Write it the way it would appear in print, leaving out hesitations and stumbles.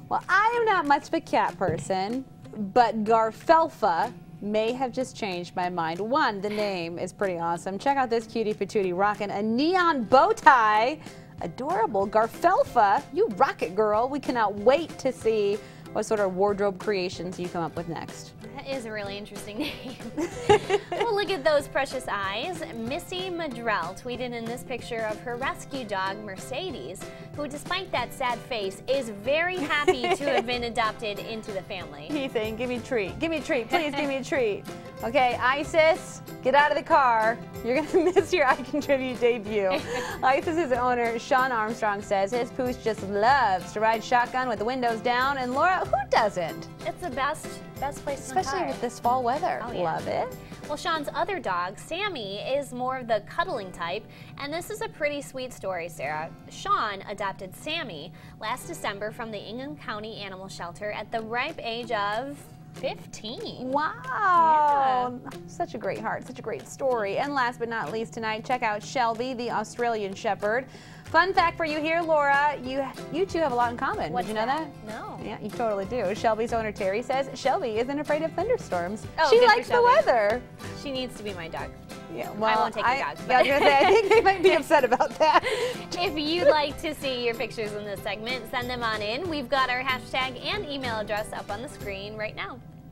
Well, I am not much of a cat person, but Garfelfa may have just changed my mind. One, the name is pretty awesome. Check out this cutie patootie rocking a neon bow tie. Adorable. Garfelfa, you rock it, girl. We cannot wait to see what sort of wardrobe creations you come up with next. That is a really interesting name. Well, look at those precious eyes. Missy Madrell tweeted in this picture of her rescue dog, Mercedes, who, despite that sad face, is very happy to have been adopted into the family. Ethan, give me a treat. Give me a treat. Please give me a treat. Okay, Isis, get out of the car. You're going to miss your I Contribute debut. Isis's owner, Sean Armstrong, says his pooch just loves to ride shotgun with the windows down. And Laura, who doesn't? It's the best place in the Especially car. with this fall weather. Oh, yeah. Love it. Well, Sean's other dog, Sammy, is more of the cuddling type, and this is a pretty sweet story, Sarah. Sean adopted Sammy last December from the Ingham County Animal Shelter at the ripe age of 15. Wow. Yeah. Such a great heart, such a great story. And last but not least tonight, check out Shelby, the Australian Shepherd. Fun fact for you here, Laura, you two have a lot in common. What's Did you know that? No. Yeah, you totally do. Shelby's owner, Terry, says Shelby isn't afraid of thunderstorms. Oh, she good for likes the Shelby. weather. She needs to be my dog. Yeah, well, I won't take the dog. Yeah, I was gonna say, I think they might be upset about that. If you'd like to see your pictures in this segment, send them on in. We've got our hashtag and email address up on the screen right now.